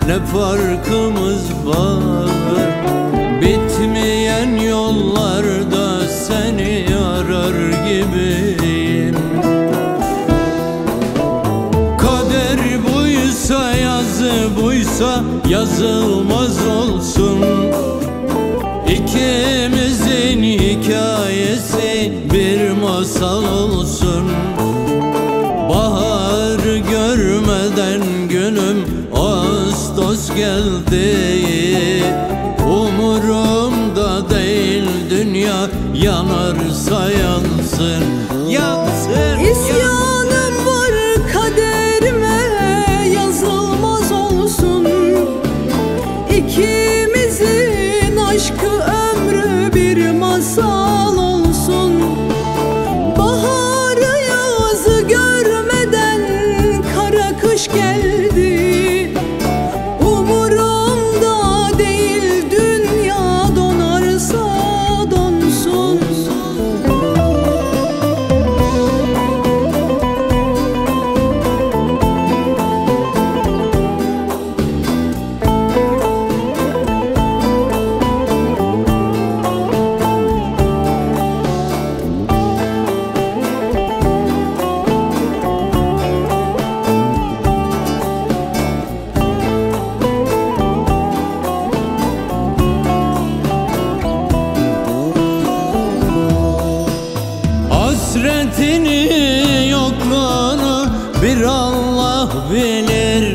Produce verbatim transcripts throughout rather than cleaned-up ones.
ne farkımız var? Bitmeyen yollarda seni arar gibiyim. Kader buysa, yazı buysa yazılmaz olsun. İkimizin hikayesi bir masal olsun. Bahar görmeden gülüm Ağustos geldi. Umurumda değil dünya, yanarsa yansın, yansın. İsyanım var kaderime, yazılmaz olsun. İkimizin aşkı ömrü bir masal olsun. Baharı yazı görmeden kara kış geldi. Umurumda değil dünya, donarsa donsun. Hasretini yokluğunu bir Allah bilir.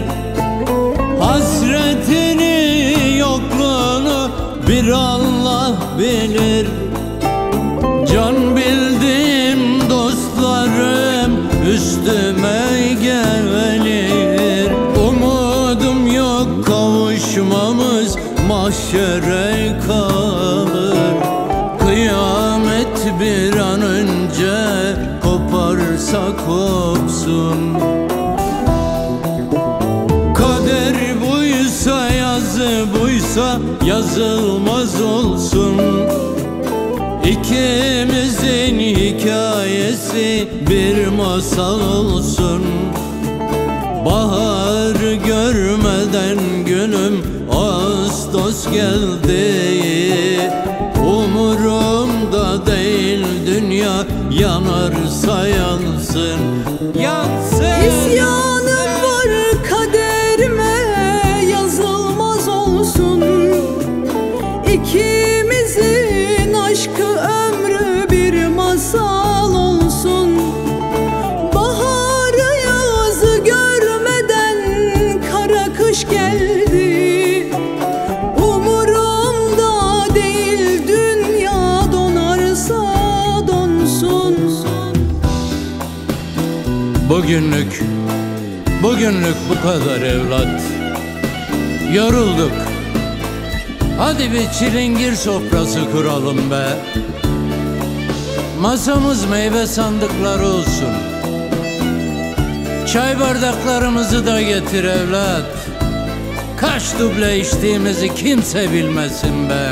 Hasretini yokluğunu bir Allah bilir. Can bildiğim dostlarım üstüme gelir. Umudum yok, kavuşmamız mahşere kalır. Kıyamet bir an önce koparsa kopsun. Kader buysa, yazı buysa yazılmaz olsun. İkimizin hikayesi bir masal olsun. Bahar görmeden gülüm Ağustos geldi. Umurumda değil dünya, yanarsa yansın, yansın. İsyanım var kaderime, yazılmaz olsun. İkimizin aşkı ömrü bir masal olsun. Baharı yazı görmeden kara kış geldi. Umurumda değil dünya, donarsa donsun. Bugünlük, bugünlük bu kadar evlat. Yorulduk. Hadi bir çilingir sofrası kuralım be. Masamız meyve sandıkları olsun. Çay bardaklarımızı da getir evlat. Kaç duble içtiğimizi kimse bilmesin be.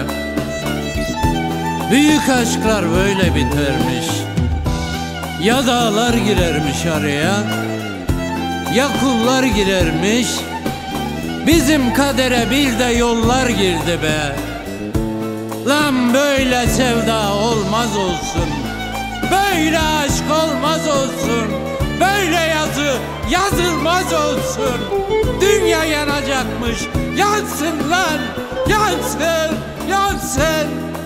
Büyük aşklar böyle bitermiş. Ya dağlar girermiş araya, ya kullar girermiş. Bizim kadere bir de yollar girdi be. Lan böyle sevda olmaz olsun. Böyle aşk olmaz olsun. Böyle yazı yazılmaz olsun. Dünya yanacakmış. Yansın lan, yansın, yansın.